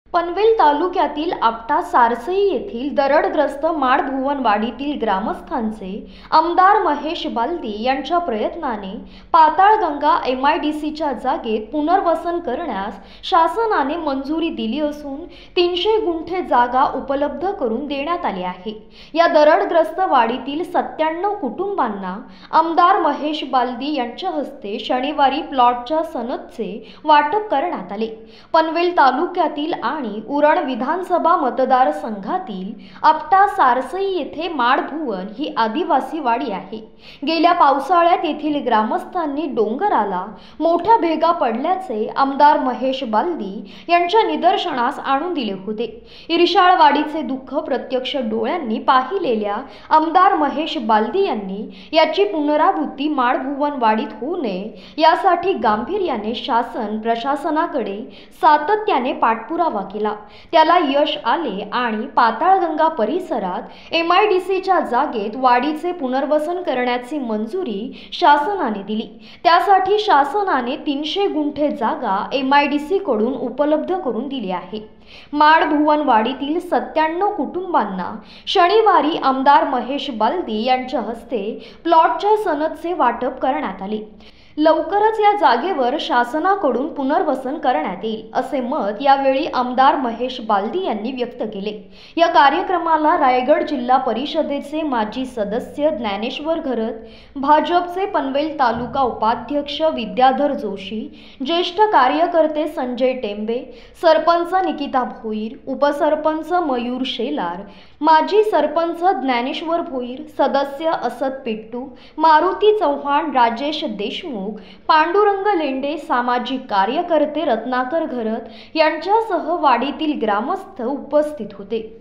पनवेल तालुक्यातील आपटा सारसई येथील दरडग्रस्त माडभुवनवाडीतील ग्रामस्थांचे आमदार महेश बालदी यांच्या प्रयत्नाने पाताळगंगा MIDCच्या जागेत पुनर्वसन करण्यास शासनाने मंजुरी दिली असून 300 गुंठे जागा उपलब्ध करून देण्यात आली आहे। या दरडग्रस्त वाडीतील 97 कुटुंबांना आमदार महेश बालदी यांच्या हस्ते शनिवारी प्लॉटच्या सनदचे वाटप करण्यात आले। पनवेल तालुक्यातील आणि उरण विधानसभा मतदारसंघातील आपटा सारसई येथे माडभुवन ही आदिवासी वाडी आहे। गेल्या पावसाळ्यात येथील ग्रामस्थांनी डोंगराला मोठ्या भेगा पडल्याचे आमदार महेश बालदी यांच्या निदर्शनास आणून दिले होते। इरशाळवाडीचे दुःख प्रत्यक्ष डोळ्यांनी पाहिलेल्या आमदार महेश बालदी यांनी याची पुनरावृत्ती माडभुवनवाडीत होऊ नये यासाठी गांभीर्याने शासन प्रशासनाकडे सातत्याने पाठपुरावा केला। त्याला यश आले आणि पाताळगंगा परिसरात MIDCच्या जागेत वाडीचे पुनर्वसन करण्याची मंजुरी शासनाने दिली। त्यासाठी शासनाने 300 गुंठे जागा MIDC कडून उपलब्ध करून दिली आहे। माडभुवनवाडीतील 97 कुटुंबांना शनिवारी आमदार महेश बालदी यांच्या हस्ते प्लॉटच्या सनदचे वाटप करण्यात आले। लवकरच या जागेवर शासनाकडून पुनर्वसन करण्यात येईल असे मत यावेळी आमदार महेश बालदी यांनी व्यक्त केले। या कार्यक्रमाला रायगड जिल्हा परिषदेचे माजी सदस्य ज्ञानेश्वर घरत, भाजपचे पनवेल तालुका उपाध्यक्ष विद्याधर जोशी, ज्येष्ठ कार्यकर्ते संजय टेंबे, सरपंच निकिता भोईर, उपसरपंच मयूर शेलार, माजी सरपंच ज्ञानेश्वर भोईर, सदस्य असद पिट्टू, मारुती चव्हाण, राजेश देशमुख, पांडुरंग लेंडे, सामाजिक कार्यकर्ते रत्नाकर घरत यांच्यासह वाडीतील ग्रामस्थ उपस्थित होते।